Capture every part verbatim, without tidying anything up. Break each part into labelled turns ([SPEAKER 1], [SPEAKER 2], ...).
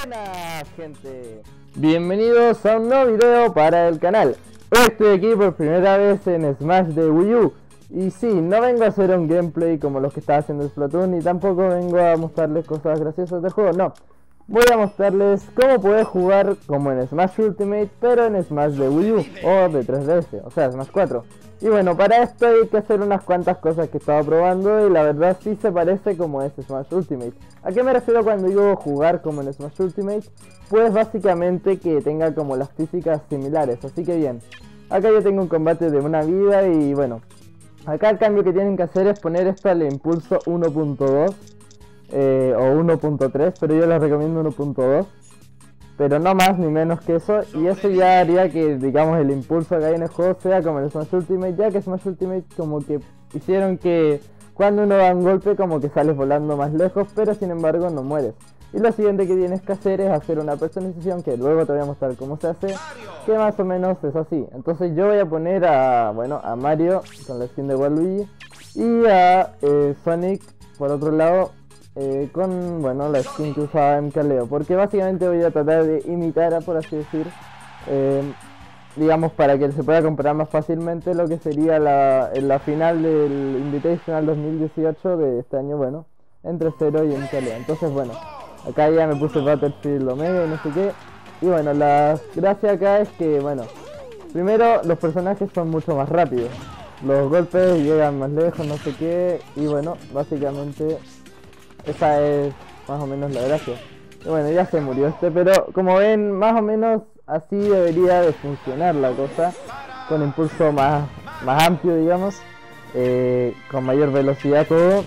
[SPEAKER 1] Buenas gente, bienvenidos a un nuevo video para el canal. Hoy estoy aquí por primera vez en Smash de Wii U. Y sí, no vengo a hacer un gameplay como los que estaba haciendo Splatoon, ni tampoco vengo a mostrarles cosas graciosas del juego, no. Voy a mostrarles cómo poder jugar como en Smash Ultimate, pero en Smash de Wii U o de tres D S, o sea Smash cuatro. Y bueno, para esto hay que hacer unas cuantas cosas que estaba probando y la verdad sí se parece como es Smash Ultimate. ¿A qué me refiero cuando digo jugar como en Smash Ultimate? Pues básicamente que tenga como las físicas similares, así que bien. Acá yo tengo un combate de una vida y bueno, acá el cambio que tienen que hacer es poner esto al impulso uno punto dos eh, o uno punto tres, pero yo les recomiendo uno punto dos. Pero no más ni menos que eso, y eso ya haría que, digamos, el impulso que hay en el juego sea como el Smash Ultimate, ya que Smash Ultimate como que hicieron que cuando uno da un golpe como que sales volando más lejos, pero sin embargo no mueres. Y lo siguiente que tienes que hacer es hacer una personalización, que luego te voy a mostrar cómo se hace, que más o menos es así. Entonces yo voy a poner a, bueno, a Mario con la skin de Waluigi, y a eh, Sonic por otro lado, Eh, con, bueno, la skin que usaba en Caleo, porque básicamente voy a tratar de imitar, por así decir, eh, digamos para que se pueda comparar más fácilmente lo que sería la, en la final del Invitational dos mil dieciocho de este año, bueno, entre Zero y en Caleo. Entonces bueno, acá ya me puse Battlefield Omega y no sé qué, y bueno, la gracia acá es que, bueno, primero los personajes son mucho más rápidos, los golpes llegan más lejos, no sé qué, y bueno, básicamente esa es más o menos la gracia. Y bueno, ya se murió este, pero como ven, más o menos así debería de funcionar la cosa. Con impulso más, más amplio, digamos, eh, con mayor velocidad todo,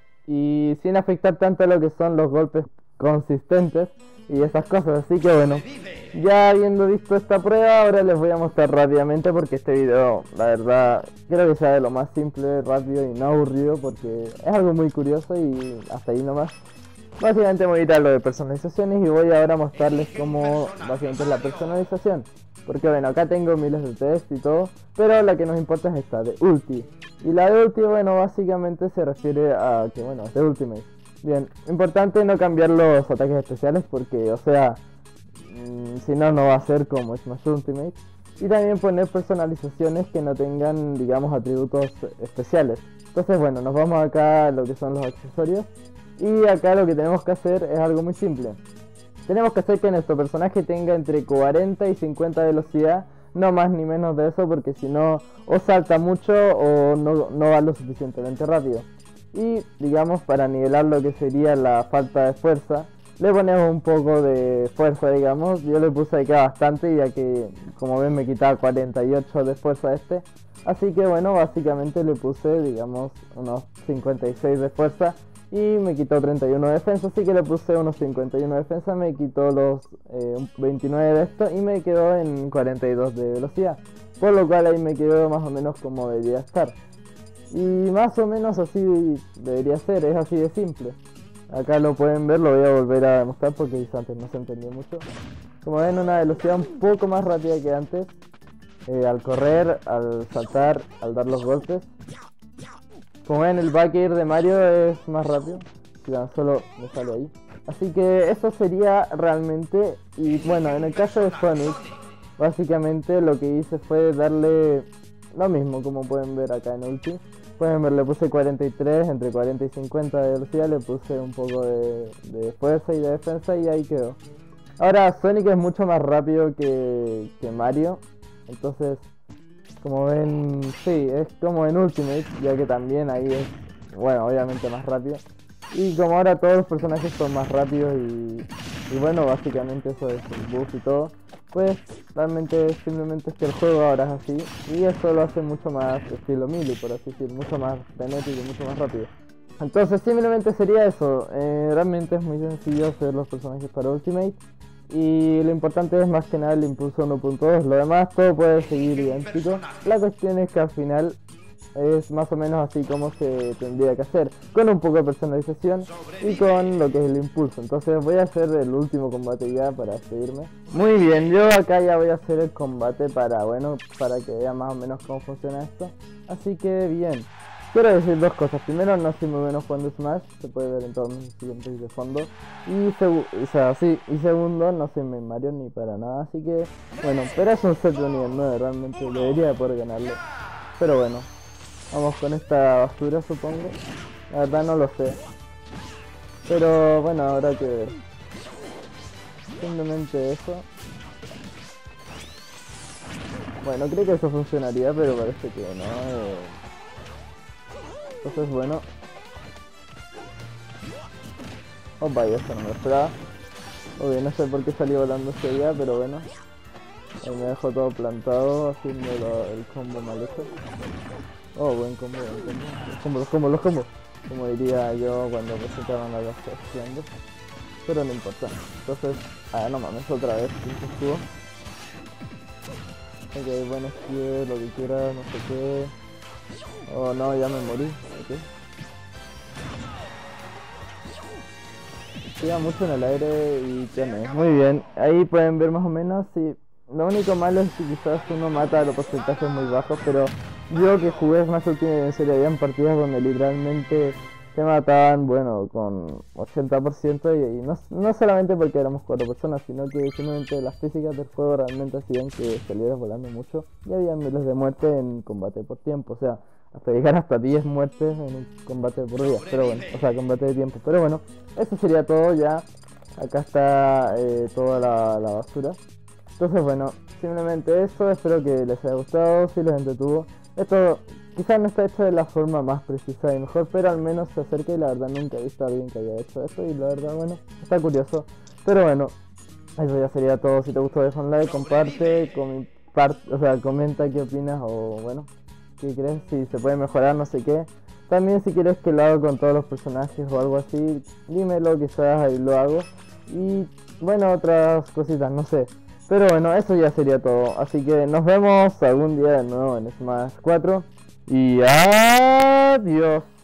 [SPEAKER 1] y sin afectar tanto a lo que son los golpes consistentes y esas cosas. Así que bueno, ya habiendo visto esta prueba, ahora les voy a mostrar rápidamente, porque este video, la verdad, creo que sea de lo más simple, rápido y no aburrido, porque es algo muy curioso y hasta ahí nomás. Básicamente voy a ir a lo de personalizaciones y voy ahora a mostrarles cómo básicamente es la personalización. Porque bueno, acá tengo miles de test y todo, pero la que nos importa es esta, de Ulti. Y la de Ulti, bueno, básicamente se refiere a que, bueno, es de Ultimate. Bien, importante no cambiar los ataques especiales porque, o sea, mmm, si no, no va a ser como Smash Ultimate. Y también poner personalizaciones que no tengan, digamos, atributos especiales. Entonces, bueno, nos vamos acá a lo que son los accesorios. Y acá lo que tenemos que hacer es algo muy simple. Tenemos que hacer que nuestro personaje tenga entre cuarenta y cincuenta de velocidad, no más ni menos de eso, porque si no, o salta mucho o no, no va lo suficientemente rápido. Y digamos, para nivelar lo que sería la falta de fuerza, le ponemos un poco de fuerza, digamos. Yo le puse acá bastante, ya que como ven me quitaba cuarenta y ocho de fuerza este. Así que bueno, básicamente le puse, digamos, unos cincuenta y seis de fuerza y me quitó treinta y uno de defensa. Así que le puse unos cincuenta y uno de defensa, me quitó los eh, veintinueve de esto y me quedó en cuarenta y dos de velocidad. Por lo cual ahí me quedó más o menos como debería estar. Y más o menos así debería ser, es así de simple. Acá lo pueden ver, lo voy a volver a demostrar porque antes no se entendió mucho. Como ven, una velocidad un poco más rápida que antes, eh, al correr, al saltar, al dar los golpes. Como ven, el back air de Mario es más rápido, si tan solo me sale ahí. Así que eso sería realmente. Y bueno, en el caso de Sonic, básicamente lo que hice fue darle lo mismo, como pueden ver acá en Ulti. Pueden ver, le puse cuarenta y tres, entre cuarenta y cincuenta de velocidad, le puse un poco de, de fuerza y de defensa y ahí quedó. Ahora Sonic es mucho más rápido que, que Mario, entonces como ven, sí, es como en Ultimate, ya que también ahí es, bueno, obviamente más rápido. Y como ahora todos los personajes son más rápidos y, y bueno, básicamente eso es el buff y todo, pues realmente simplemente es que el juego ahora es así y eso lo hace mucho más estilo melee, por así decir, mucho más frenético, mucho más rápido. Entonces simplemente sería eso, eh, realmente es muy sencillo hacer los personajes para Ultimate y lo importante es más que nada el impulso uno punto dos, lo demás todo puede seguir idéntico. La cuestión es que al final es más o menos así como se tendría que hacer, con un poco de personalización y con lo que es el impulso. Entonces voy a hacer el último combate ya para despedirme. Muy bien, yo acá ya voy a hacer el combate para, bueno, para que vean más o menos cómo funciona esto. Así que bien, quiero decir dos cosas. Primero, no soy muy bueno jugando Smash, se puede ver en todos mis siguientes de fondo. Y, segu o sea, sí, y segundo, no soy muy Mario ni para nada, así que bueno, pero es un set de nivel nueve, realmente debería de poder ganarle. Pero bueno, vamos con esta basura, supongo. La verdad no lo sé. Pero bueno, habrá que ver. Simplemente eso. Bueno, creo que eso funcionaría, pero parece que no. Eh... Entonces bueno. Oh vaya, eso no me lo esperaba. Obvio, no sé por qué salió volando ese día, pero bueno. Ahí me dejó todo plantado haciendo lo, el combo mal hecho. Oh, buen combo, buen combo. Los combos, los combos, los combos. Como diría yo cuando presentaban a los estudiantes. Pero no importa. Entonces, ah, no mames, otra vez. ¿Quién estuvo? Ok, buen esquive, lo que quiera, no sé qué. Oh no, ya me morí. Ok. Queda mucho en el aire y tiene. Muy bien, ahí pueden ver más o menos. Sí. Lo único malo es que quizás uno mata a los porcentajes muy bajos, pero yo que jugué Smash Ultimate en serio, habían partidas donde literalmente se mataban, bueno, con ochenta por ciento y, y no, no solamente porque éramos cuatro personas, sino que simplemente las físicas del juego realmente hacían que salieras volando mucho y había miles de muertes en combate por tiempo, o sea, hasta llegar hasta diez muertes en un combate por día, pero bueno, o sea, combate de tiempo, pero bueno, eso sería todo ya. Acá está eh, toda la, la basura. Entonces bueno, simplemente eso, espero que les haya gustado, si les entretuvo. Esto quizás no está hecho de la forma más precisa y mejor, pero al menos se acerca y la verdad nunca he visto a alguien que haya hecho esto y la verdad bueno, está curioso. Pero bueno, eso ya sería todo. Si te gustó deja un like, comparte, com o sea, comenta qué opinas o bueno, qué crees, si se puede mejorar, no sé qué. También si quieres que lo haga con todos los personajes o algo así, dímelo, quizás ahí lo hago. Y bueno, otras cositas, no sé. Pero bueno, eso ya sería todo. Así que nos vemos algún día de nuevo en Smash cuatro. Y adiós.